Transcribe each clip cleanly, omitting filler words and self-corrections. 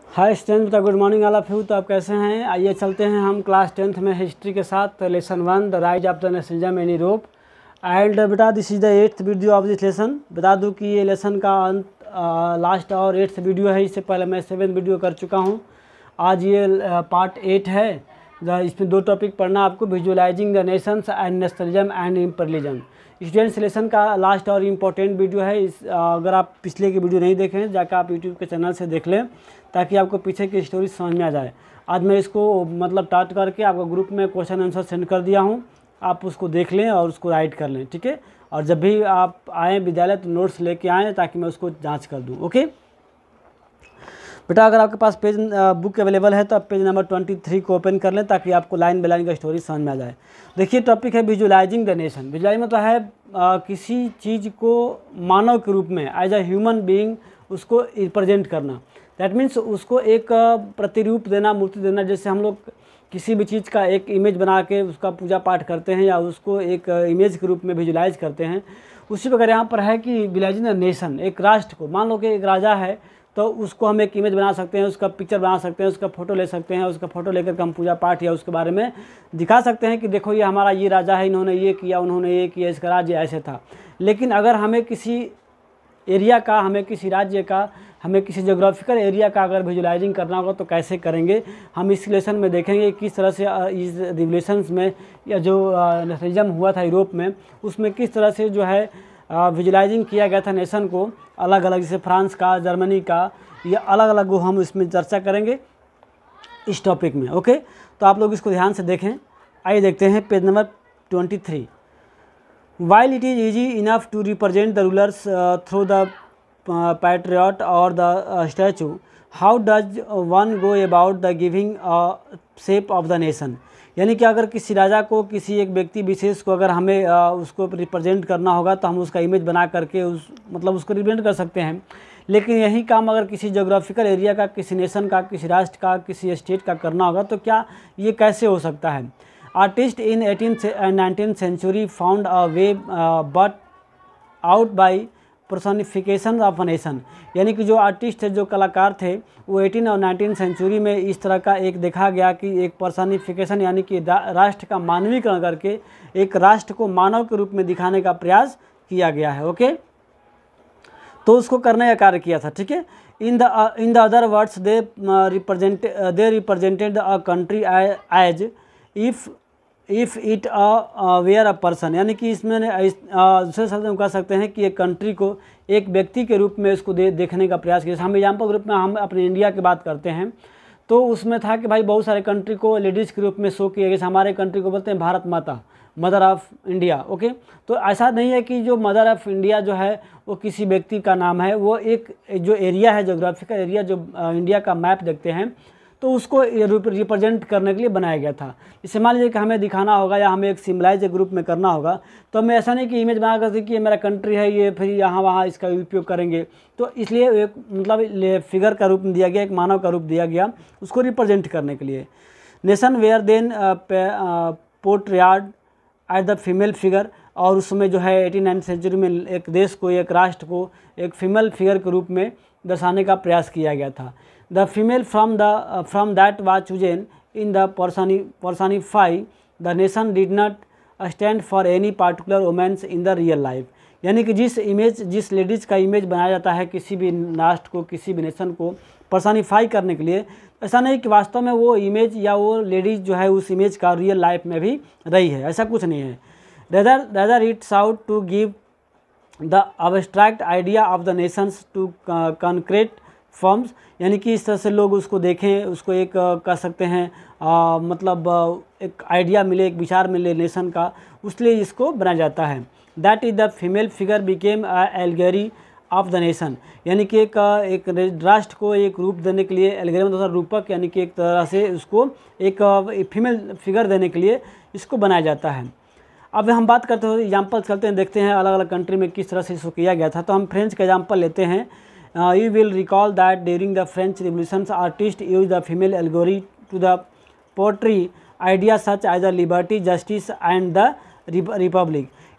हाय student बेटा, good morning all of you. तो आप कैसे हैं? आइए चलते हैं हम क्लास 10th में हिस्ट्री के साथ lesson 1 the rise of the nationalism in Europe. And बेटा this is the 8th video of this lesson. बता दूं कि ये लेसन का लास्ट और 8th वीडियो है। इससे पहले मैं 7th वीडियो कर चुका हूँ। आज ये पार्ट 8 है। इसमें 2 टॉपिक पढ़ना आपको, visualizing the nations and nationalism and imperialism. Students lesson का लास्ट और इम्पोर्टेंट वीडियो है। अगर आप पिछले की वीडियो नहीं देखें जाकर आप यूट्यूब के चैनल से देख लें ताकि आपको पीछे की स्टोरी समझ में आ जाए। आज मैं इसको मतलब टाइप करके आपको ग्रुप में क्वेश्चन आंसर सेंड कर दिया हूँ, आप उसको देख लें और उसको राइट कर लें, ठीक है। और जब भी आप आएँ विद्यालय तो नोट्स लेके आएँ ताकि मैं उसको जाँच कर दूँ, ओके बेटा। अगर आपके पास पेज बुक अवेलेबल है तो आप पेज नंबर 23 को ओपन कर लें ताकि आपको लाइन बाय लाइन का स्टोरी समझ में आ जाए। देखिए टॉपिक है विजुअलाइजिंग द नेशन। विजुअलाइजिंग मतलब है किसी चीज़ को मानव के रूप में एज अ ह्यूमन बीइंग उसको रिप्रेजेंट करना। दैट मीन्स उसको एक प्रतिरूप देना, मूर्ति देना। जैसे हम लोग किसी भी चीज़ का एक इमेज बना के उसका पूजा पाठ करते हैं या उसको एक इमेज के रूप में विजुलाइज करते हैं, उसी प्रकार यहाँ पर है कि विजुअलाइजिंग द नेशन, एक राष्ट्र को। मान लो कि एक राजा है तो उसको हम एक इमेज बना सकते हैं, उसका पिक्चर बना सकते हैं, उसका फ़ोटो ले सकते हैं, उसका फ़ोटो लेकर हम पूजा पाठ या उसके बारे में दिखा सकते हैं कि देखो ये हमारा ये राजा है, इन्होंने ये किया, उन्होंने ये किया, इसका राज्य ऐसे था। लेकिन अगर हमें किसी एरिया का, हमें किसी राज्य का, हमें किसी जोग्राफिकल एरिया का अगर विजुअलाइजिंग करना होगा तो कैसे करेंगे, हम इस लेसन में देखेंगे। किस तरह से इस रिवोल्यूशंस में या जो नेशनलिज्म हुआ था यूरोप में, उसमें किस तरह से जो है विजुअलाइजिंग किया गया था नेशन को अलग अलग, जैसे फ्रांस का, जर्मनी का, ये अलग अलग वो हम इसमें चर्चा करेंगे इस टॉपिक में, ओके। तो आप लोग इसको ध्यान से देखें। आइए देखते हैं page number 23। While it is easy enough to represent the rulers through the patriot or the statue, how does one go about the giving a shape of the nation? यानी कि अगर किसी राजा को, किसी एक व्यक्ति विशेष को अगर हमें उसको रिप्रेजेंट करना होगा तो हम उसका इमेज बना करके उसको रिप्रेजेंट कर सकते हैं। लेकिन यही काम अगर किसी जोग्राफिकल एरिया का, किसी नेशन का, किसी राष्ट्र का, किसी स्टेट का करना होगा तो क्या ये कैसे हो सकता है? Artists in 18th and 19th century found a way but out by personification of a nation। यानी कि जो आर्टिस्ट थे, जो कलाकार थे, वो 18 और 19 सेंचुरी में इस तरह का एक देखा गया कि एक पर्सनिफिकेशन यानी कि राष्ट्र का मानवीकरण करके एक राष्ट्र को मानव के रूप में दिखाने का प्रयास किया गया है, ओके। तो उसको करने का कार्य किया था, ठीक है। In the other words they represented a country as if it were a person. यानी कि इसमें दूसरे शब्द में कह सकते हैं कि एक कंट्री को एक व्यक्ति के रूप में इसको देखने का प्रयास किया। हम एग्जाम्पल के रूप में हम अपने इंडिया की बात करते हैं तो उसमें था कि भाई बहुत सारे कंट्री को लेडीज़ के रूप में शो किया गया। हमारे कंट्री को बोलते हैं भारत माता, मदर ऑफ़ इंडिया, ओके। तो ऐसा नहीं है कि जो मदर ऑफ़ इंडिया जो है वो किसी व्यक्ति का नाम है, वो एक जो एरिया है, जोग्राफिकल एरिया जो इंडिया का मैप देखते हैं तो उसको रिप्रेजेंट करने के लिए बनाया गया था। जैसे मान लीजिए कि हमें दिखाना होगा या हमें एक सिम्बलाइज ग्रुप में करना होगा तो हमें ऐसा नहीं कि इमेज बना कर कि ये मेरा कंट्री है, ये फिर यहाँ वहाँ इसका उपयोग करेंगे। तो इसलिए एक मतलब फिगर का रूप दिया गया, एक मानव का रूप दिया गया उसको रिप्रेजेंट करने के लिए। Nation were then portrayed at the female figure. और उसमें जो है 18th सेंचुरी में एक देश को, एक राष्ट्र को एक फीमेल फिगर के रूप में दर्शाने का प्रयास किया गया था। The female from that was chosen in the personify the nation did not stand for any particular women in the real life। यानी कि जिस लेडीज़ का इमेज बनाया जाता है किसी भी राष्ट्र को, किसी भी नेशन को पर्सनिफाई करने के लिए, ऐसा नहीं कि वास्तव में वो इमेज या वो लेडीज़ जो है उस इमेज का रियल लाइफ में भी रही है, ऐसा कुछ नहीं है। rather it's out to give the abstract idea of the nations to concrete forms. यानी कि इस तरह से लोग उसको देखें, उसको एक कह सकते हैं मतलब एक आइडिया मिले, एक विचार मिले नेशन का, उसलिए इसको बनाया जाता है। That is the female figure became allegory of the nation. यानी कि एक राष्ट्र को एक रूप देने के लिए, एल्गेरी मतलब रूपक, यानी कि एक तरह से उसको एक फीमेल फिगर देने के लिए इसको बनाया जाता है। अब हम बात करते हैं, एग्जाम्पल्स करते हैं, देखते हैं अलग अलग कंट्री में किस तरह से इसको किया गया था। तो हम फ्रेंच का एग्जाम्पल लेते हैं। You will recall that during the French Revolution, artists used the female allegory to the portray ideas such as the liberty, justice and the republic।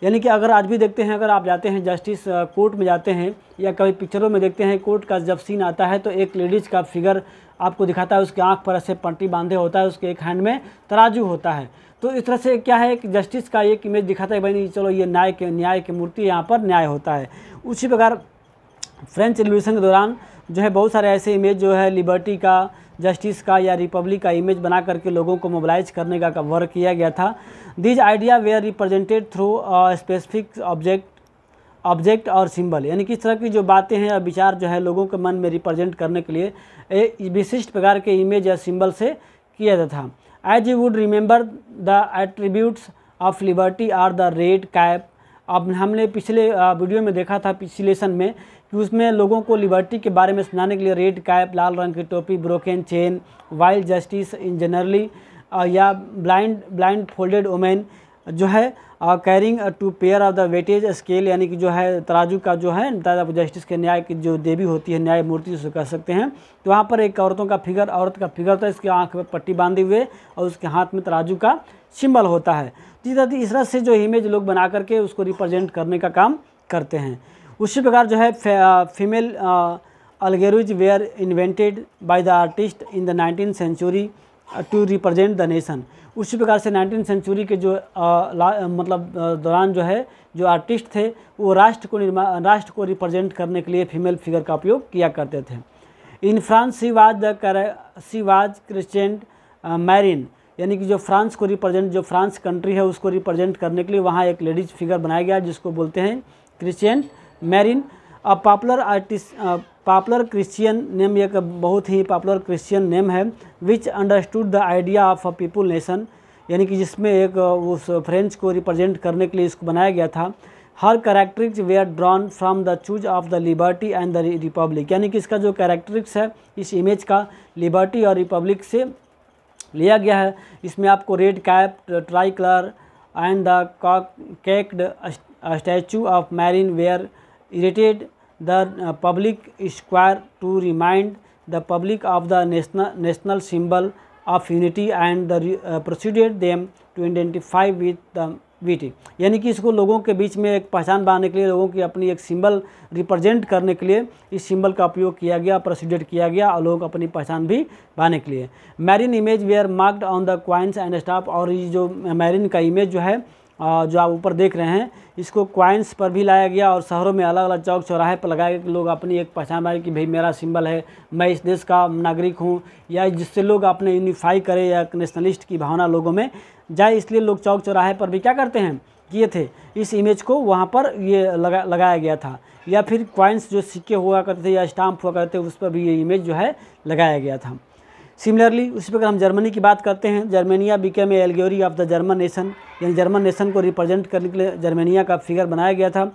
यानी कि अगर आज भी देखते हैं, अगर आप जाते हैं जस्टिस कोर्ट में जाते हैं या कभी पिक्चरों में देखते हैं, कोर्ट का जब सीन आता है तो एक लेडीज़ का फिगर आपको दिखाता है, उसके आँख पर ऐसे पट्टी बांधे होता है, उसके एक हैंड में तराजू होता है। तो इस तरह से क्या है कि जस्टिस का एक इमेज दिखाता है, भाई चलो ये न्याय की मूर्ति, यहाँ पर न्याय होता है। उसी प्रकार फ्रेंच रिवॉल्यूशन के दौरान जो है बहुत सारे ऐसे इमेज जो है लिबर्टी का, जस्टिस का या रिपब्लिक का इमेज बना करके लोगों को मोबिलाइज करने का वर्क किया गया था। This idea were represented through specific object और सिंबल, यानी कि इस तरह की जो बातें हैं या विचार जो है लोगों के मन में रिप्रेजेंट करने के लिए विशिष्ट प्रकार के इमेज या सिंबल से किया जाता था। As you would remember the attributes of liberty are the red cap. अब हमने पिछले वीडियो में देखा था, पिछले लेसन में, कि उसमें लोगों को लिबर्टी के बारे में सुनाने के लिए रेड कैप, लाल रंग की टोपी, broken chain, wild justice in generally, या ब्लाइंड फोल्डेड वोमेन जो है carrying two pair of the weightage scale, यानी कि जो है तराजू का जो है जस्टिस के न्याय की जो देवी होती है, न्याय मूर्ति जिसे कह सकते हैं। तो वहाँ पर एक औरत का फिगर था, इसके आँख में पट्टी बांधी हुए और उसके हाथ में तराजू का सिंबल होता है। इस तरह से जो इमेज लोग बना करके उसको रिप्रेजेंट करने का काम करते हैं। उसी प्रकार जो है female allegories were invented by the artist in the 19th century to represent the nation. उसी प्रकार से 19th सेंचुरी के जो दौरान जो है जो आर्टिस्ट थे वो राष्ट्र को रिप्रेजेंट करने के लिए फीमेल फिगर का उपयोग किया करते थे। In France she was Christian Marianne, यानी कि जो फ्रांस को रिप्रेजेंट, जो फ्रांस कंट्री है उसको रिप्रेजेंट करने के लिए वहाँ एक लेडीज़ फिगर बनाया गया जिसको बोलते हैं Christian Marianne. A popular Christian name, एक बहुत ही पॉपुलर क्रिश्चियन नेम है, which understood the idea of a people nation, यानी कि जिसमें एक उस फ्रेंच को रिप्रेजेंट करने के लिए इसको बनाया गया था। Her characteristics were drawn from the those of the liberty and the republic, यानी कि इसका जो कैरेक्टरिक्स है इस इमेज का लिबर्टी और रिपब्लिक से लिया गया है। इसमें आपको red cap, tricolour and the cockade statue of Marianne were erected the public square to remind the public of the national symbol of unity and the proceeded them to identify with the VT, यानी कि इसको लोगों के बीच में एक पहचान बनाने के लिए, लोगों की अपनी एक सिंबल रिप्रेजेंट करने के लिए इस सिंबल का उपयोग किया गया, प्रोसीडेड किया गया और लोगों को अपनी पहचान भी बनाने के लिए। Marianne image were marked on the coins and staff, और ये जो मैरिन का इमेज जो है जो आप ऊपर देख रहे हैं इसको क्वाइंस पर भी लाया गया और शहरों में अलग अलग चौक चौराहे पर लगाया गया कि लोग अपनी एक पहचान बनाए कि भाई मेरा सिंबल है, मैं इस देश का नागरिक हूँ, या जिससे लोग अपने यूनिफाई करें या नेशनलिस्ट की भावना लोगों में जाए, इसलिए लोग चौक चौराहे पर भी क्या करते हैं, किए थे, इस इमेज को वहाँ पर ये लगाया गया था। या फिर क्वाइंस जो सिक्के हुआ करते थे या स्टाम्प हुआ करते थे उस पर भी ये इमेज जो है लगाया गया था। सिमिलरली उसी प्रकार हम जर्मनी की बात करते हैं। Germania became a allegory of the German nation, यानी जर्मन नेशन को रिप्रेजेंट करने के लिए जर्मेनिया का फिगर बनाया गया था।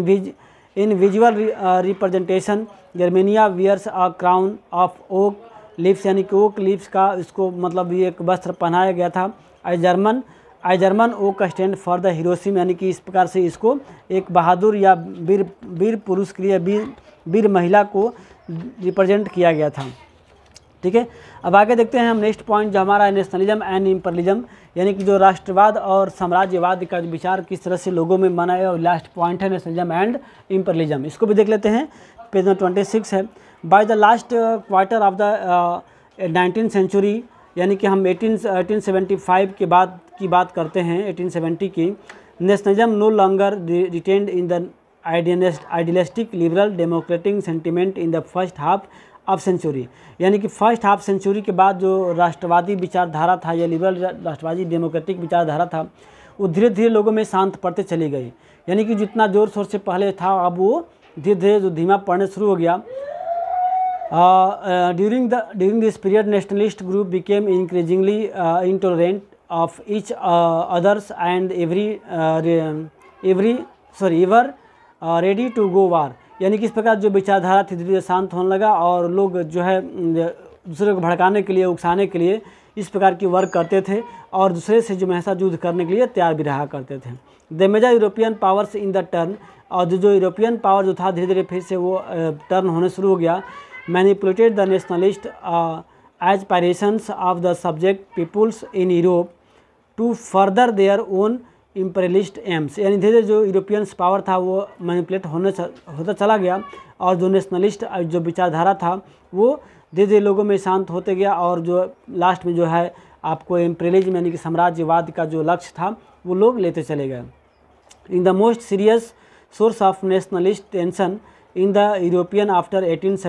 In visual representation Germania wears a crown of oak leaves, यानी कि ओक लीव्स का इसको मतलब ये एक वस्त्र पहनाया गया था। I German oak stand for the heroism, यानी कि इस प्रकार से इसको एक बहादुर या वीर पुरुष के लिए, वीर महिला को रिप्रेजेंट किया गया था। ठीक है, अब आगे देखते हैं हम नेक्स्ट पॉइंट जो हमारा नेशनलिज्म एंड इम्परलिज्म, यानी कि जो राष्ट्रवाद और साम्राज्यवाद का विचार किस तरह से लोगों में मना है, और लास्ट पॉइंट है नेशनलिज्म एंड इम्परलिज्म। इसको भी देख लेते हैं, पेज नंबर 26 है। By the last quarter of the 19th century, यानी कि हम 1875 के बाद की बात करते हैं, 1870 की, nationalism no longer retained in the idealistic liberal democratic sentiment in the first half of century, यानी कि फर्स्ट हाफ सेंचुरी के बाद जो राष्ट्रवादी विचारधारा था या लिबरल राष्ट्रवादी डेमोक्रेटिक विचारधारा था वो धीरे धीरे लोगों में शांत पड़ते चली गई, यानी कि जितना ज़ोर शोर से पहले था अब वो धीरे धीरे जो धीमा पड़ने शुरू हो गया। During this period nationalist group became increasingly intolerant of each others and ever ready to go war, यानी कि इस प्रकार जो विचारधारा थी धीरे धीरे शांत होने लगा और लोग जो है दूसरे को भड़काने के लिए, उकसाने के लिए इस प्रकार की वर्क करते थे और दूसरे से जो हमेशा युद्ध करने के लिए तैयार भी रहा करते थे। The major European powers in the turn, और जो यूरोपियन पावर जो था धीरे धीरे फिर से वो टर्न होने शुरू हो गया। Manipulated the nationalist aspirations of the subject peoples in Europe to further their own imperialist aims, यानी धीरे धीरे जो यूरोपियंस पावर था वो मैनिपुलेट होता चला गया और जो नेशनलिस्ट जो विचारधारा था वो धीरे धीरे लोगों में शांत होते गया और जो लास्ट में जो है आपको इम्पेरियलिज्म यानी कि साम्राज्यवाद का जो लक्ष्य था वो लोग लेते चले गए। In the most serious source of nationalist tension in the European after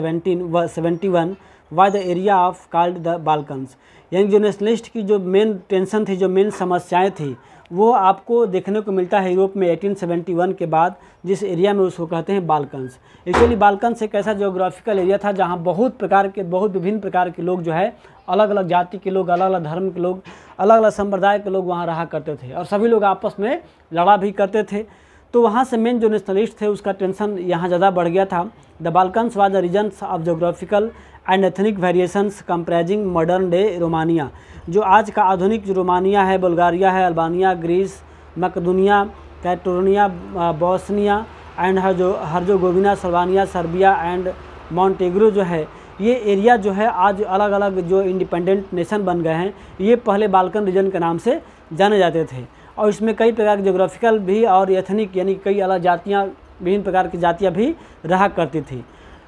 1871 why the area of called the Balkans, यानी जो नेशनलिस्ट की जो मेन टेंशन थी, जो मेन समस्याएं थी, वो आपको देखने को मिलता है यूरोप में 1871 के बाद, जिस एरिया में उसको कहते हैं बाल्कन्स। एक्चुअली बाल्कन्स एक ऐसा जोग्राफिकल एरिया था जहाँ बहुत विभिन्न प्रकार के लोग जो है, अलग अलग जाति के लोग, अलग अलग धर्म के लोग, अलग अलग संप्रदाय के लोग वहाँ रहा करते थे और सभी लोग आपस में लड़ा भी करते थे। तो वहाँ से मेन जो नेशनलिस्ट थे उसका टेंशन यहाँ ज़्यादा बढ़ गया था। The Balkans was the regions of geographical and ethnic variations comprising modern day Romania, जो आज का आधुनिक जो रोमानिया है, बुल्गारिया है, अल्बानिया, ग्रीस, मकदूनिया, कैटलोनिया, बोस्निया एंड हर्जोगोविना, सर्बानिया, सर्बिया एंड मॉन्टेग्रो जो है, ये एरिया जो है आज अलग अलग जो इंडिपेंडेंट नेशन बन गए हैं, ये पहले बाल्कन रीजन के नाम से जाने जाते थे। और इसमें कई प्रकार के जोग्राफिकल भी और एथनिक यानी कई अलग जातियाँ, विभिन्न प्रकार की जातियाँ भी रहा करती थी।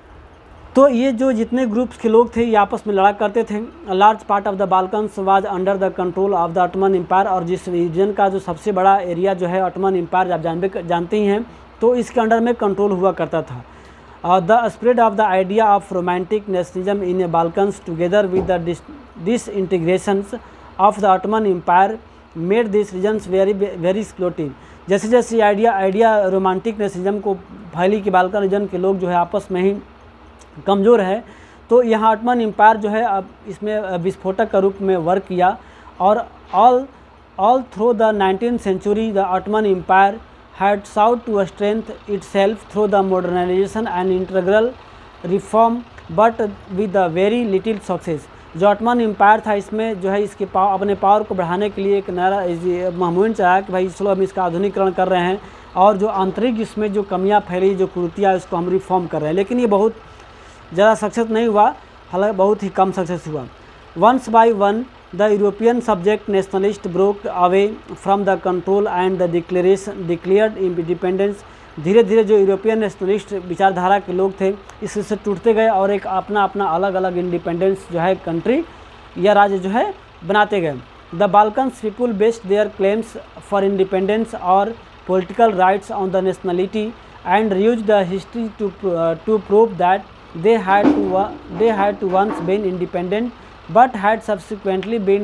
तो ये जो जितने ग्रुप्स के लोग थे ये आपस में लड़ा करते थे। Large part of the Balkans was under the control of the Ottoman empire, और जिस रीजन का जो सबसे बड़ा एरिया जो है ऑटोमन एम्पायर, आप जानते ही हैं, तो इसके अंडर में कंट्रोल हुआ करता था। The spread of the idea of romantic nationalism in a Balkans together with the disintegrations of the Ottoman empire made this regions very explosive. जैसे जैसे आइडिया रोमांटिक नेशनलिज्म को फैली कि बाल्कन रीजन के लोग जो है आपस में ही कमज़ोर है, तो यहाँ ऑटोमन एम्पायर जो है अब इसमें विस्फोटक का रूप में वर्क किया। और all through the 19th century the Ottoman empire had sought to strengthen itself through the modernization and integral reform but with a very little success। जो ऑटोमन एम्पायर था इसमें जो है इसके अपने पावर को बढ़ाने के लिए एक नया मुहिम चलाया कि भाई चलो हम इसका आधुनिकीकरण कर रहे हैं और जो आंतरिक इसमें जो कमियां फैली, जो कुरीतियाँ, उसको हम रिफॉर्म कर रहे हैं। लेकिन ये बहुत ज़्यादा सक्सेस नहीं हुआ, हालांकि बहुत ही कम सक्सेस हुआ। Once by one the European subject nationalist broke away from the control and the declared independence. धीरे धीरे जो यूरोपियन नेशनलिस्ट विचारधारा के लोग थे इससे टूटते गए और एक अपना अपना अलग अलग इंडिपेंडेंस जो है कंट्री या राज्य जो है बनाते गए। The Balkans people based their claims for independence और political rights on the nationality and use the history to prove that they had to once been independent but had subsequently been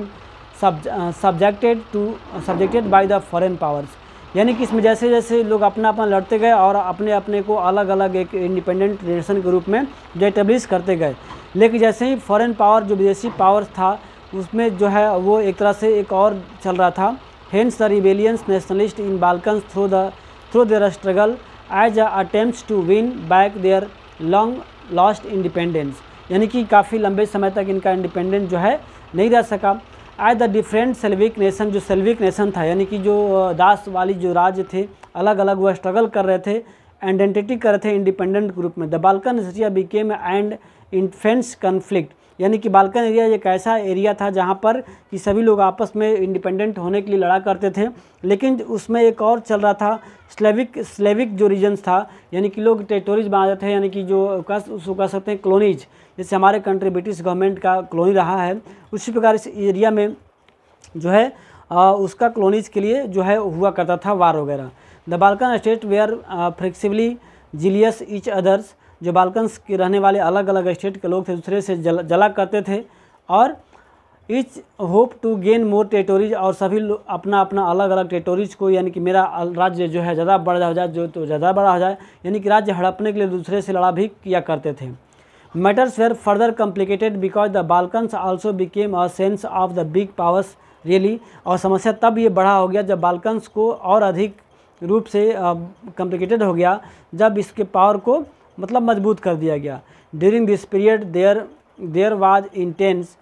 subjected by the foreign powers। यानी कि इसमें जैसे जैसे लोग अपना अपना लड़ते गए और अपने अपने को अलग अलग एक इंडिपेंडेंट नेशन के रूप में जो एस्टेब्लिश करते गए, लेकिन जैसे ही फॉरेन पावर जो विदेशी पावर था उसमें जो है वो एक तरह से एक और चल रहा था। Hence the rebellions nationalist in Balkans through their struggle as attempts to win back their long lost independence, यानी कि काफ़ी लंबे समय तक इनका इंडिपेंडेंस जो है नहीं रह सका। As the different Slavic nation, जो सेल्विक नेशन था यानी कि जो दास वाली जो राज्य थे अलग अलग वह स्ट्रगल कर रहे थे, आइडेंटिटी कर रहे थे इंडिपेंडेंट ग्रुप में। The Balkan area became and intense conflict, यानी कि बाल्कन एरिया एक ऐसा एरिया था जहाँ पर कि सभी लोग आपस में इंडिपेंडेंट होने के लिए लड़ा करते थे, लेकिन उसमें एक और चल रहा था स्लेविक जो रीजन्स था, यानी कि लोग टेरिटोरीज बनाते थे, यानी कि जो उसको कह सकते हैं कॉलोनीज, जैसे हमारे कंट्री ब्रिटिश गवर्नमेंट का कॉलोनी रहा है, उसी प्रकार इस एरिया में जो है उसका कॉलोनीज के लिए जो है हुआ करता था वार वगैरह। The Balkan state were flexibly jealous each others, जो बाल्कन्स के रहने वाले अलग अलग स्टेट के लोग थे दूसरे से जला करते थे और each hope to gain more territories, और सभी अपना अपना अलग अलग टेरिटोरीज को, यानी कि मेरा राज्य जो है ज़्यादा बड़ा हो जाए, जो तो ज़्यादा बड़ा हो जाए, यानी कि राज्य हड़पने के लिए दूसरे से लड़ा भी किया करते थे। Matters were further complicated because the Balkans also became a sense of the big powers really, और समस्या तब ये बड़ा हो गया जब बाल्कन्स को और अधिक रूप से कॉम्प्लिकेटेड हो गया, जब इसके पावर को मतलब मजबूत कर दिया गया। During this period there was intense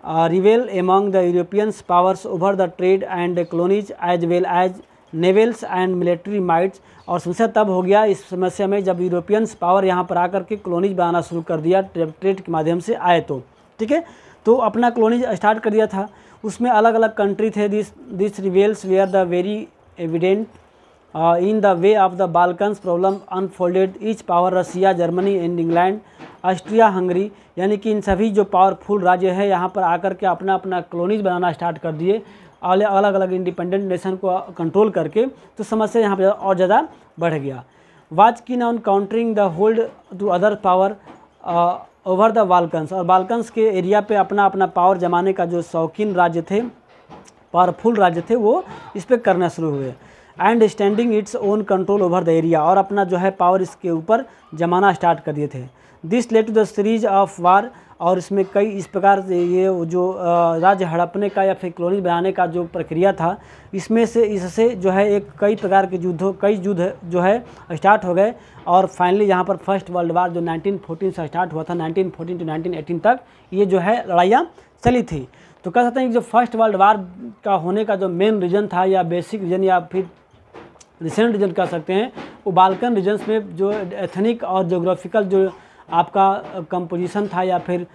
rival among the Europeans powers over the trade and colonies as well as navals and military mights. और समस्या तब हो गया इस समस्या में जब यूरोपियंस पावर यहाँ पर आकर के कॉलोनीज बनाना शुरू कर दिया, ट्रेड के माध्यम से आए तो ठीक है, तो अपना कॉलोनीज स्टार्ट कर दिया था। उसमें अलग अलग कंट्री थे। This rivals were the very evident in the way of the Balkans problem unfolded. Each power, Russia, Germany and England, Austria, Hungary, यानी कि इन सभी जो पावरफुल राज्य है यहाँ पर आकर के अपना अपना कॉलोनीज बनाना स्टार्ट कर दिए, अलग अलग इंडिपेंडेंट नेशन को कंट्रोल करके। तो समस्या यहाँ पर और ज़्यादा बढ़ गया। Was keen on countering the hold to other power over the Balkans, और बाल्कन्स के एरिया पे अपना अपना पावर जमाने का जो शौकीन राज्य थे, पावरफुल राज्य थे, वो इस पर करना शुरू हुए। And standing its own control over the area, और अपना जो है पावर इसके ऊपर जमाना स्टार्ट कर दिए थे। This led to the series of war, और इसमें कई इस प्रकार से ये जो राज्य हड़पने का या फिर कॉलोनी बनाने का जो प्रक्रिया था, इससे जो है एक कई प्रकार के युद्ध जो है स्टार्ट हो गए। और फाइनली यहाँ पर फर्स्ट वर्ल्ड वार जो 1914 से स्टार्ट हुआ था, 1914 to 1918 तक ये जो है लड़ाइयाँ चली थी। तो कह सकते हैं कि जो फर्स्ट वर्ल्ड वार का होने का जो मेन रीज़न था, या बेसिक रीज़न, या फिर रिसेंट रीजन कह सकते हैं, वो बाल्कन रीजन्स में जो एथनिक और जोग्राफिकल जो आपका कंपोजिशन था, या फिर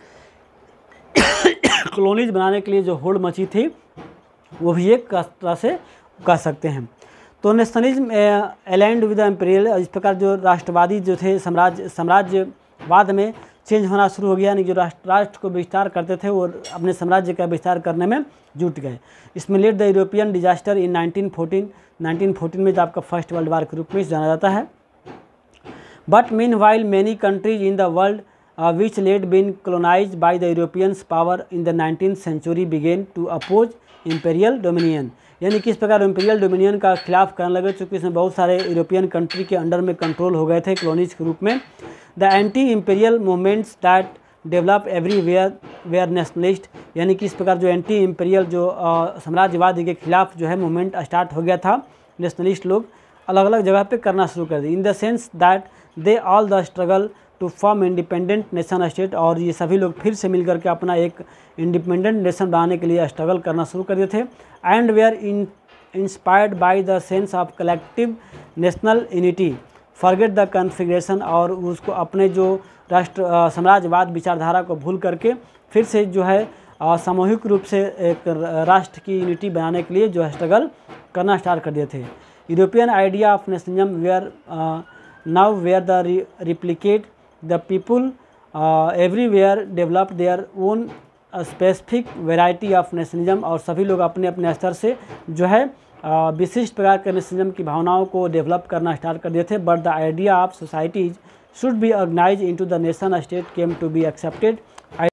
कॉलोनीज बनाने के लिए जो होड़ मची थी, वो भी एक तरह से कह सकते हैं। तो नेशनलिज्म एलाइंड विद एम्पीरियल, इस प्रकार जो राष्ट्रवादी जो थे, साम्राज्यवाद में चेंज होना शुरू हो गया, यानी जो राष्ट्र को विस्तार करते थे वो अपने साम्राज्य का विस्तार करने में जुट गए। इसमें let the European disaster in 1914 में जो आपका फर्स्ट वर्ल्ड वार के रूप में जाना जाता है। But meanwhile many countries in the world which let been colonise by the Europeans power in the 19th century began to oppose imperial dominion, यानी किस प्रकार इम्पेरियल डोमिनियन का खिलाफ करने लगे, चूँकि इसमें बहुत सारे यूरोपियन कंट्री के अंडर में कंट्रोल हो गए थे कॉलोनीज के रूप में। The anti imperial movements that develop everywhere were nationalist, यानी कि इस प्रकार जो एंटी इम्पेरियल जो साम्राज्यवाद के खिलाफ जो है मूवमेंट स्टार्ट हो गया था, नेशनलिस्ट लोग अलग अलग जगह पे करना शुरू कर दिए। In the sense that they all the struggle to form independent nation state, और ये सभी लोग फिर से मिलकर के अपना एक इंडिपेंडेंट नेशन बनाने के लिए स्ट्रगल करना शुरू कर दिए थे। And we are inspired by the sense of collective national unity forget the configuration, और उसको अपने जो राष्ट्र साम्राज्यवाद विचारधारा को भूल करके फिर से जो है सामूहिक रूप से एक राष्ट्र की यूनिटी बनाने के लिए जो स्ट्रगल करना स्टार्ट कर दिए थे। European idea of nationalism were now were the replicate the people everywhere developed their own specific variety of nationalism, और सभी लोग अपने अपने स्तर से जो है विशिष्ट प्रकार के नेशनलिज्म की भावनाओं को डेवलप करना स्टार्ट कर दिए थे। But the idea of societies should be organise into the nation state came to be accepted,